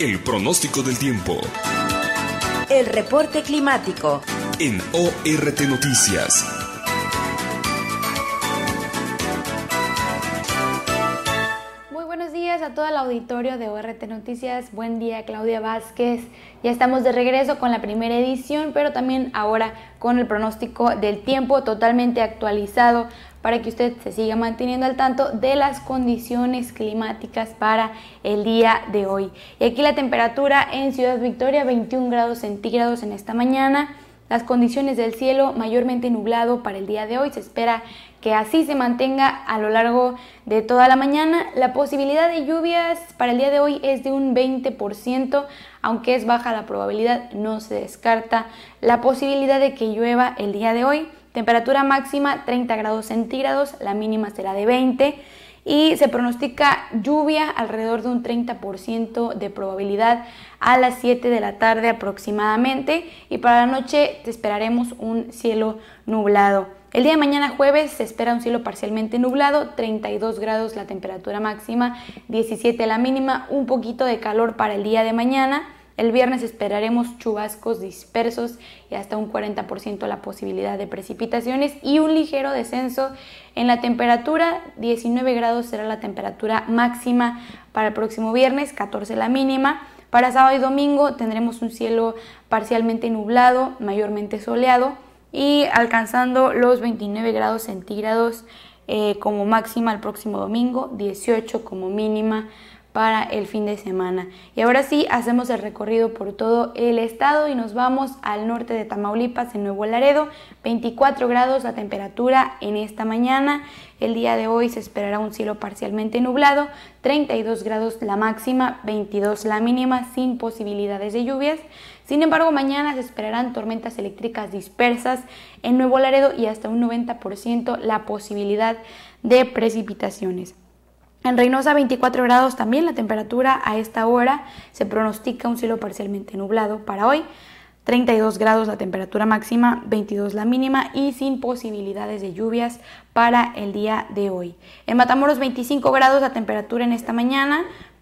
El pronóstico del tiempo. El reporte climático. En ORT Noticias. Muy buenos días a todo el auditorio de ORT Noticias. Buen día, Claudia Vázquez. Ya estamos de regreso con la primera edición, pero también ahora con el pronóstico del tiempo totalmente actualizado para que usted se siga manteniendo al tanto de las condiciones climáticas para el día de hoy. Y aquí la temperatura en Ciudad Victoria, 21 grados centígrados en esta mañana. Las condiciones del cielo mayormente nublado para el día de hoy. Se espera que así se mantenga a lo largo de toda la mañana. La posibilidad de lluvias para el día de hoy es de un 20%, aunque es baja la probabilidad, no se descarta la posibilidad de que llueva el día de hoy. Temperatura máxima 30 grados centígrados, la mínima será de 20 y se pronostica lluvia alrededor de un 30% de probabilidad a las 7 de la tarde aproximadamente, y para la noche esperaremos un cielo nublado. El día de mañana jueves se espera un cielo parcialmente nublado, 32 grados la temperatura máxima, 17 la mínima, un poquito de calor para el día de mañana. El viernes esperaremos chubascos dispersos y hasta un 40% la posibilidad de precipitaciones y un ligero descenso en la temperatura. 19 grados será la temperatura máxima para el próximo viernes, 14 la mínima. Para sábado y domingo tendremos un cielo parcialmente nublado, mayormente soleado y alcanzando los 29 grados centígrados como máxima el próximo domingo, 18 como mínima para el fin de semana. Y ahora sí, hacemos el recorrido por todo el estado y nos vamos al norte de Tamaulipas, en Nuevo Laredo. 24 grados la temperatura en esta mañana. El día de hoy se esperará un cielo parcialmente nublado, 32 grados la máxima, 22 la mínima, sin posibilidades de lluvias. Sin embargo, mañana se esperarán tormentas eléctricas dispersas en Nuevo Laredo y hasta un 90% la posibilidad de precipitaciones. En Reynosa 24 grados también la temperatura a esta hora, se pronostica un cielo parcialmente nublado para hoy, 32 grados la temperatura máxima, 22 la mínima y sin posibilidades de lluvias para el día de hoy. En Matamoros 25 grados la temperatura en esta mañana,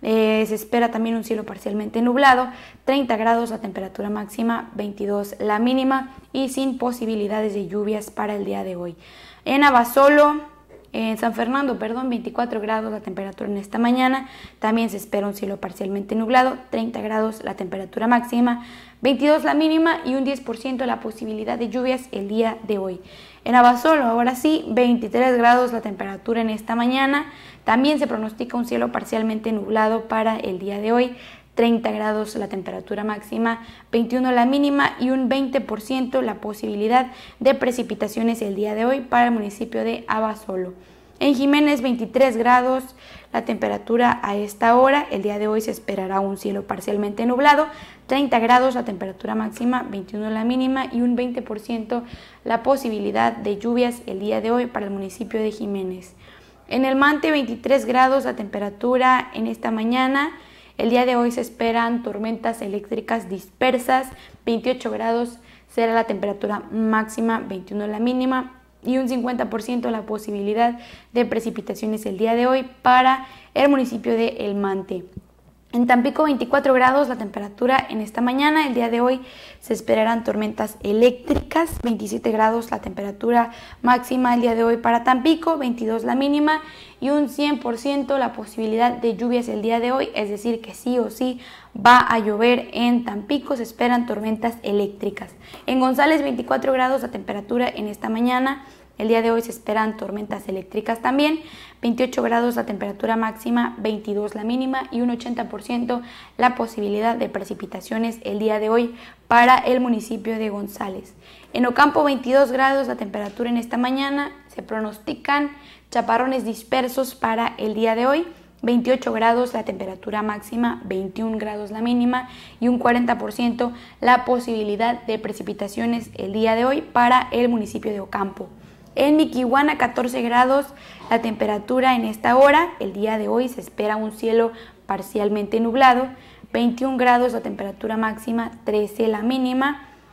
se espera también un cielo parcialmente nublado, 30 grados la temperatura máxima, 22 la mínima y sin posibilidades de lluvias para el día de hoy. En Abasolo, en San Fernando, 24 grados la temperatura en esta mañana, también se espera un cielo parcialmente nublado, 30 grados la temperatura máxima, 22 la mínima y un 10% la posibilidad de lluvias el día de hoy. En Abasolo, ahora sí, 23 grados la temperatura en esta mañana, también se pronostica un cielo parcialmente nublado para el día de hoy, 30 grados la temperatura máxima, 21 la mínima y un 20% la posibilidad de precipitaciones el día de hoy para el municipio de Abasolo. En Jiménez 23 grados la temperatura a esta hora, el día de hoy se esperará un cielo parcialmente nublado, 30 grados la temperatura máxima, 21 la mínima y un 20% la posibilidad de lluvias el día de hoy para el municipio de Jiménez. En El Mante 23 grados la temperatura en esta mañana. El día de hoy se esperan tormentas eléctricas dispersas, 28 grados será la temperatura máxima, 21 la mínima y un 50% la posibilidad de precipitaciones el día de hoy para el municipio de El Mante. En Tampico 24 grados la temperatura en esta mañana, el día de hoy se esperarán tormentas eléctricas, 27 grados la temperatura máxima el día de hoy para Tampico, 22 la mínima y un 100% la posibilidad de lluvias el día de hoy, es decir que sí o sí va a llover en Tampico, se esperan tormentas eléctricas. En González 24 grados la temperatura en esta mañana, el día de hoy se esperan tormentas eléctricas también, 28 grados la temperatura máxima, 22 la mínima y un 80% la posibilidad de precipitaciones el día de hoy para el municipio de González. En Ocampo 22 grados la temperatura en esta mañana, se pronostican chaparrones dispersos para el día de hoy, 28 grados la temperatura máxima, 21 grados la mínima y un 40% la posibilidad de precipitaciones el día de hoy para el municipio de Ocampo. En Miquihuana 14 grados la temperatura en esta hora, el día de hoy se espera un cielo parcialmente nublado, 21 grados la temperatura máxima, 13 la mínima,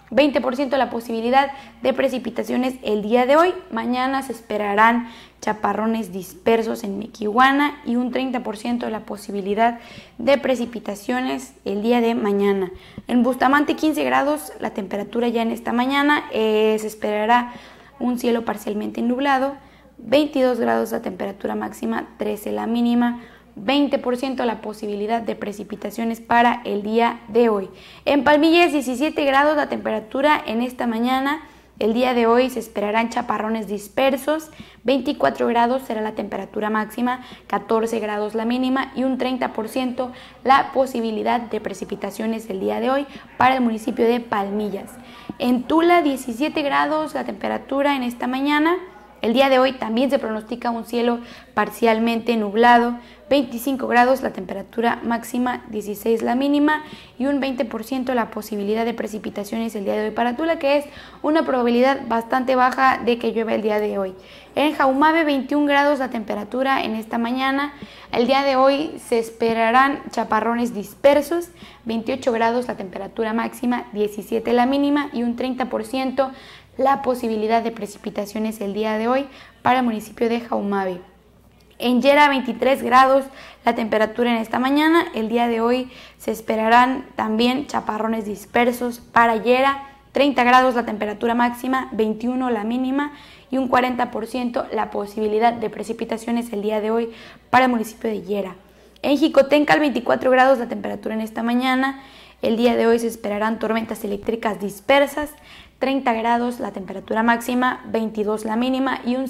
20% la posibilidad de precipitaciones el día de hoy. Mañana se esperarán chaparrones dispersos en Mequihuana y un 30% la posibilidad de precipitaciones el día de mañana. En Bustamante 15 grados la temperatura ya en esta mañana, se esperará un cielo parcialmente nublado, 22 grados la temperatura máxima, 13 la mínima, 20% la posibilidad de precipitaciones para el día de hoy. En Palmillas 17 grados la temperatura en esta mañana. El día de hoy se esperarán chaparrones dispersos, 24 grados será la temperatura máxima, 14 grados la mínima y un 30% la posibilidad de precipitaciones el día de hoy para el municipio de Palmillas. En Tula 17 grados la temperatura en esta mañana. El día de hoy también se pronostica un cielo parcialmente nublado, 25 grados la temperatura máxima, 16 la mínima y un 20% la posibilidad de precipitaciones el día de hoy para Tula, que es una probabilidad bastante baja de que llueva el día de hoy. En Jaumabe 21 grados la temperatura en esta mañana. El día de hoy se esperarán chaparrones dispersos, 28 grados la temperatura máxima, 17 la mínima y un 30% la posibilidad de precipitaciones el día de hoy para el municipio de Jaumabe. En Yera 23 grados la temperatura en esta mañana. El día de hoy se esperarán también chaparrones dispersos para Yera. 30 grados la temperatura máxima, 21 la mínima y un 40% la posibilidad de precipitaciones el día de hoy para el municipio de Yera. En Jicotencal 24 grados la temperatura en esta mañana. El día de hoy se esperarán tormentas eléctricas dispersas, 30 grados la temperatura máxima, 22 la mínima y un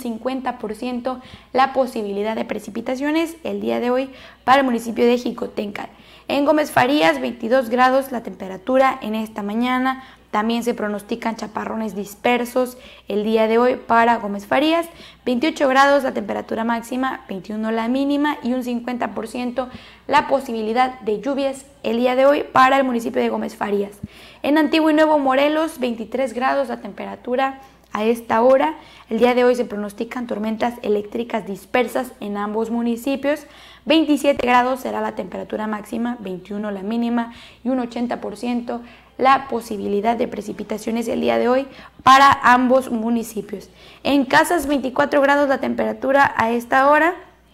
50% la posibilidad de precipitaciones el día de hoy para el municipio de Jicotencal. En Gómez Farías 22 grados la temperatura en esta mañana. También se pronostican chaparrones dispersos el día de hoy para Gómez Farías, 28 grados la temperatura máxima, 21 la mínima y un 50% la posibilidad de lluvias el día de hoy para el municipio de Gómez Farías. En Antiguo y Nuevo Morelos, 23 grados la temperatura a esta hora. El día de hoy se pronostican tormentas eléctricas dispersas en ambos municipios. 27 grados será la temperatura máxima, 21 la mínima y un 80% la posibilidad de precipitaciones el día de hoy para ambos municipios. En Casas 24 grados la temperatura a esta hora.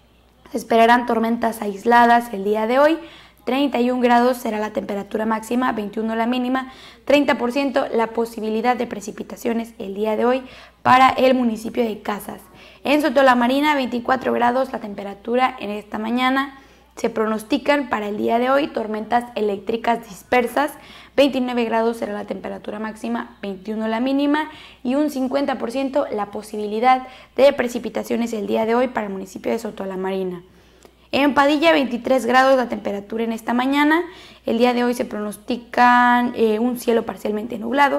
Se esperarán tormentas aisladas el día de hoy. 31 grados será la temperatura máxima, 21 la mínima, 30% la posibilidad de precipitaciones el día de hoy para el municipio de Casas. En Sotolamarina 24 grados la temperatura en esta mañana. Se pronostican para el día de hoy tormentas eléctricas dispersas, 29 grados será la temperatura máxima, 21 la mínima y un 50% la posibilidad de precipitaciones el día de hoy para el municipio de Sotolamarina. En Padilla 23 grados la temperatura en esta mañana. El día de hoy se pronostican un cielo parcialmente nublado,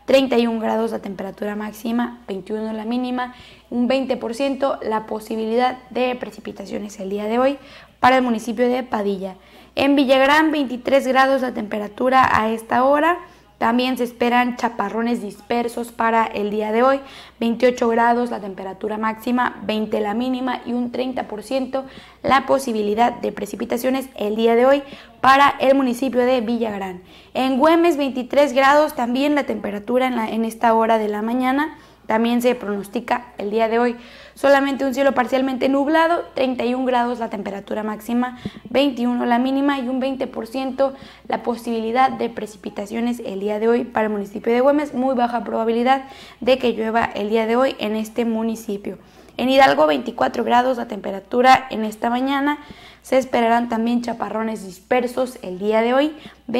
31 grados la temperatura máxima, 21 la mínima, un 20% la posibilidad de precipitaciones el día de hoy para el municipio de Padilla. En Villagrán 23 grados la temperatura a esta hora. También se esperan chaparrones dispersos para el día de hoy, 28 grados la temperatura máxima, 20 la mínima y un 30% la posibilidad de precipitaciones el día de hoy para el municipio de Villagrán. En Güemes 23 grados también la temperatura en esta hora de la mañana. También se pronostica el día de hoy solamente un cielo parcialmente nublado, 31 grados la temperatura máxima, 21 la mínima y un 20% la posibilidad de precipitaciones el día de hoy para el municipio de Güemes. Muy baja probabilidad de que llueva el día de hoy en este municipio. En Hidalgo 24 grados la temperatura en esta mañana. Se esperarán también chaparrones dispersos el día de hoy,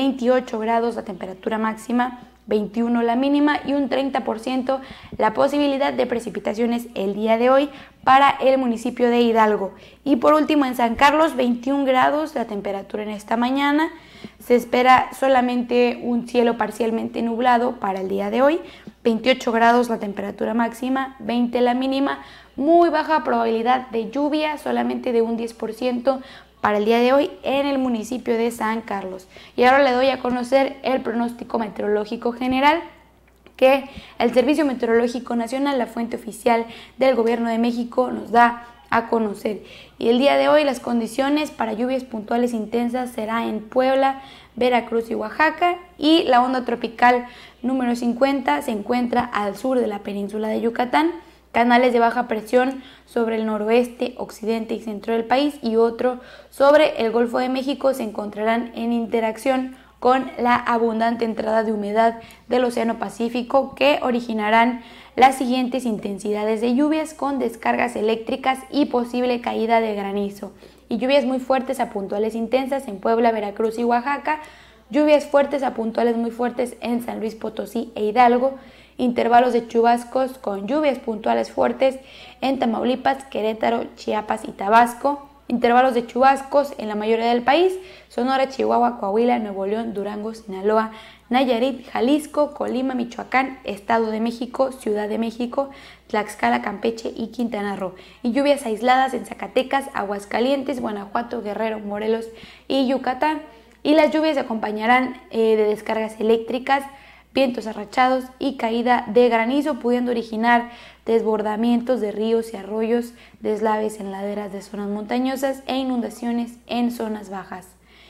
28 grados la temperatura máxima, 21 la mínima y un 30% la posibilidad de precipitaciones el día de hoy para el municipio de Hidalgo. Y por último en San Carlos 21 grados la temperatura en esta mañana. Se espera solamente un cielo parcialmente nublado para el día de hoy, 28 grados la temperatura máxima, 20 la mínima, muy baja probabilidad de lluvia, solamente de un 10% para el día de hoy en el municipio de San Carlos. Y ahora le doy a conocer el pronóstico meteorológico general que el Servicio Meteorológico Nacional, la fuente oficial del Gobierno de México, nos da a conocer. Y el día de hoy las condiciones para lluvias puntuales intensas será en Puebla, Veracruz y Oaxaca, y la onda tropical número 50 se encuentra al sur de la península de Yucatán. Canales de baja presión sobre el noroeste, occidente y centro del país y otro sobre el Golfo de México se encontrarán en interacción con la abundante entrada de humedad del Océano Pacífico que originarán las siguientes intensidades de lluvias con descargas eléctricas y posible caída de granizo. Y lluvias muy fuertes a puntuales intensas en Puebla, Veracruz y Oaxaca, lluvias fuertes a puntuales muy fuertes en San Luis Potosí e Hidalgo, intervalos de chubascos con lluvias puntuales fuertes en Tamaulipas, Querétaro, Chiapas y Tabasco, intervalos de chubascos en la mayoría del país, Sonora, Chihuahua, Coahuila, Nuevo León, Durango, Sinaloa, Nayarit, Jalisco, Colima, Michoacán, Estado de México, Ciudad de México, Tlaxcala, Campeche y Quintana Roo, y lluvias aisladas en Zacatecas, Aguascalientes, Guanajuato, Guerrero, Morelos y Yucatán, y las lluvias se acompañarán de descargas eléctricas, vientos arrachados y caída de granizo, pudiendo originar desbordamientos de ríos y arroyos, deslaves en laderas de zonas montañosas e inundaciones en zonas bajas.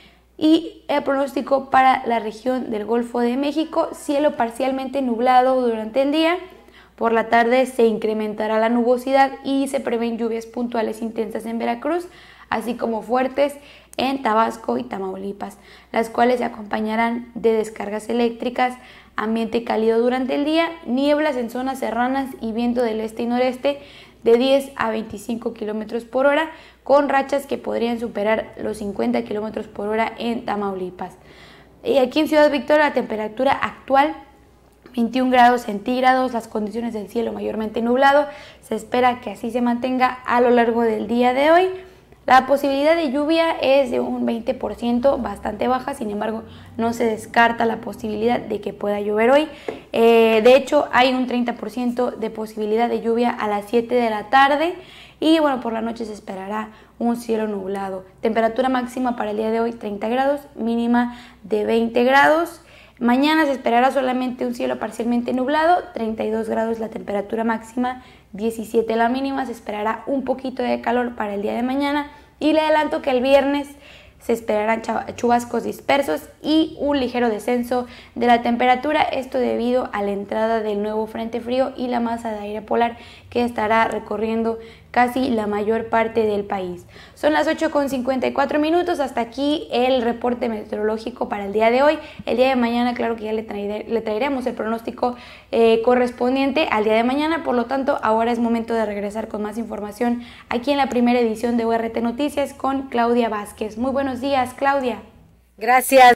Y el pronóstico para la región del Golfo de México: cielo parcialmente nublado durante el día, por la tarde se incrementará la nubosidad y se prevén lluvias puntuales intensas en Veracruz, así como fuertes en Tabasco y Tamaulipas, las cuales se acompañarán de descargas eléctricas, ambiente cálido durante el día, nieblas en zonas serranas y viento del este y noreste de 10 a 25 km por hora, con rachas que podrían superar los 50 km por hora en Tamaulipas. Y aquí en Ciudad Victoria la temperatura actual 21 grados centígrados, las condiciones del cielo mayormente nublado, se espera que así se mantenga a lo largo del día de hoy. La posibilidad de lluvia es de un 20%, bastante baja, sin embargo no se descarta la posibilidad de que pueda llover hoy. De hecho hay un 30% de posibilidad de lluvia a las 7 de la tarde y bueno, por la noche se esperará un cielo nublado. Temperatura máxima para el día de hoy 30 grados, mínima de 20 grados. Mañana se esperará solamente un cielo parcialmente nublado, 32 grados la temperatura máxima, 17 la mínima, se esperará un poquito de calor para el día de mañana y le adelanto que el viernes se esperarán chubascos dispersos y un ligero descenso de la temperatura, esto debido a la entrada del nuevo frente frío y la masa de aire polar que estará recorriendo casi la mayor parte del país. Son las 8:54, hasta aquí el reporte meteorológico para el día de hoy. El día de mañana, claro que ya le traeremos el pronóstico correspondiente al día de mañana, por lo tanto ahora es momento de regresar con más información aquí en la primera edición de URT Noticias con Claudia Vázquez. Muy buenos días, Claudia. Gracias.